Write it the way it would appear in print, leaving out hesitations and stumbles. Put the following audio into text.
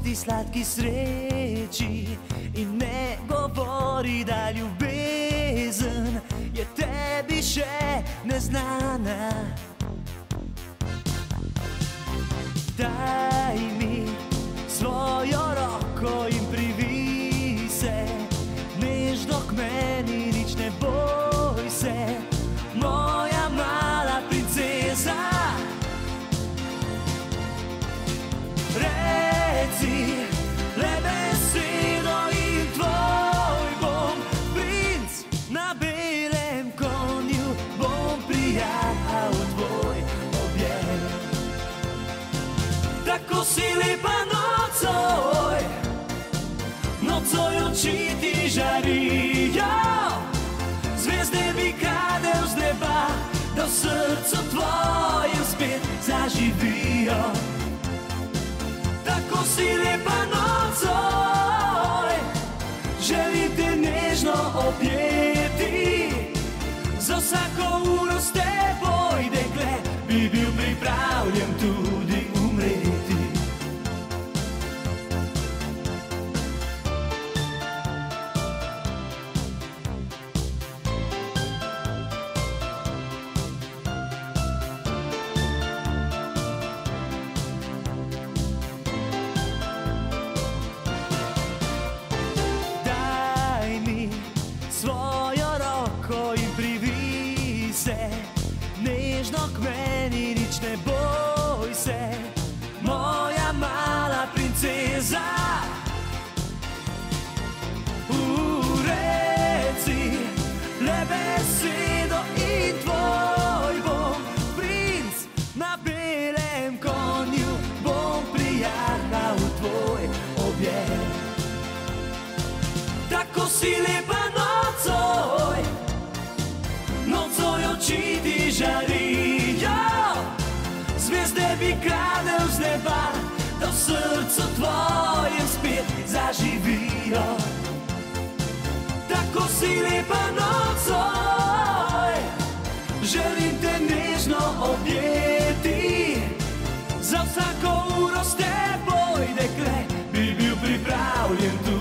pusti slatki sreči in ne govori, da ljubezen je tebi še neznana. Daj mi svojo roko in privij se nežno k meni, nič ne boj se, moja mala princeza. Reci le besedo in tvoj bom princ, na belem konju bom prijahal tvoj objem. Tako si lepa nocoj, nocoj oči ti žarijo, zvezde bi kadel z neba, da v srcu tvojem spet zaživijo. Tako si lepa nocoj, želim te nežno objeti, za vsako uro s teboj, dekle, bi bil pripravljen tudi umreti. Svojo roko in privij se nežno k meni, nič ne boj se, moja mala princeza. Reci le besedo in tvoj bom princ, na belem konju bom prijahal tvoj objem. Tako si lepa nocoj, nocoj oči ti žarijo, zvezde bi kadel z neba, da v srcu tvojem spet zaživijo. Tako si lepa nocoj, želim te nežno objeti, za vsako uro s teboj, dekle, bi bil pripravljen tu